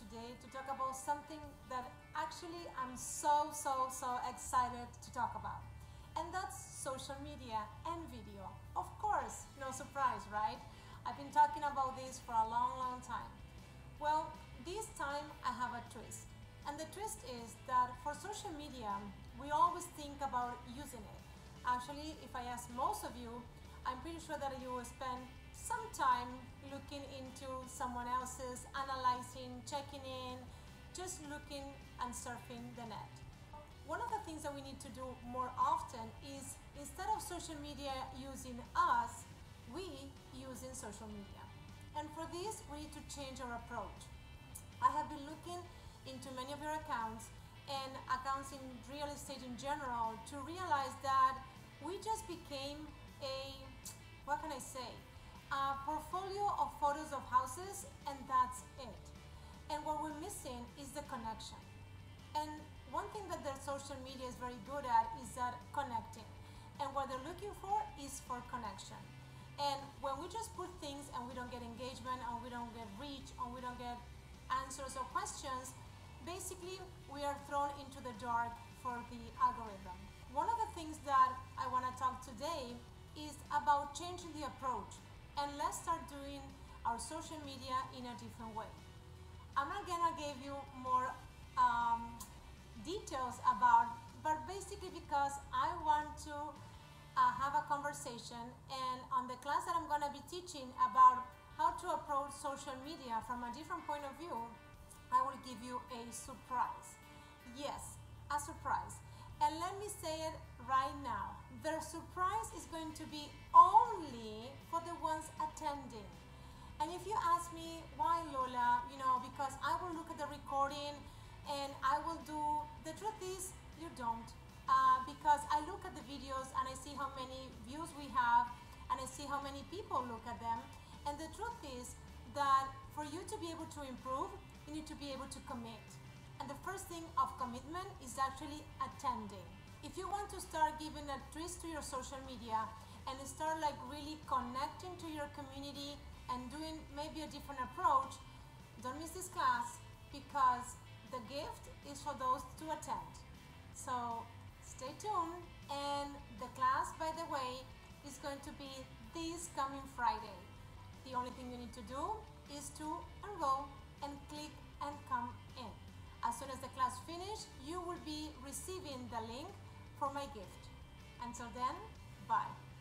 today to talk about something that actually I'm so excited to talk about. And that's social media and video. Of course, no surprise, right? I've been talking about this for a long time. Well, this time I have a twist. And the twist is that for social media, we always think about using it. Actually, if I ask most of you, I'm pretty sure that you will spend some time looking into someone else's, analyzing, checking in, just looking and surfing the net. One of the things that we need to do more often is, instead of social media using us, we using social media. And for this, we need to change our approach. I have been looking into many of your accounts and accounts in real estate in general to realize that we just became a portfolio of photos of houses, and that's it. And what we're missing is the connection. And one thing that the social media is very good at is that connecting. And what they're looking for is for connection. And when we just put things and we don't get engagement, and we don't get reach, and we don't get answers or questions, basically we are thrown into the dark for the algorithm. One of the things that I want to talk today is about changing the approach, and let's start doing our social media in a different way. I'm not gonna give you more details about, but basically because I want to have a conversation, and on the class that I'm gonna be teaching about how to approach social media from a different point of view, I will give you a surprise. Yes, a surprise. And let me say it right now. The surprise is going to be only for the ones attending. And if you ask me, why, Lola? Because I will look at the recording and I will do, the truth is, you don't. Because I look at the videos and I see how many views we have, and I see how many people look at them. And the truth is that for you to be able to improve, you need to be able to commit. And the first thing of commitment is actually attending. If you want to start giving a twist to your social media and start really connecting to your community and doing maybe a different approach, don't miss this class, because the gift is for those to attend. So stay tuned, and the class, by the way, is going to be this coming Friday. The only thing you need to do is to enroll and click and come in. As soon as the class finishes, you will be receiving the link for my gift. Until then, bye.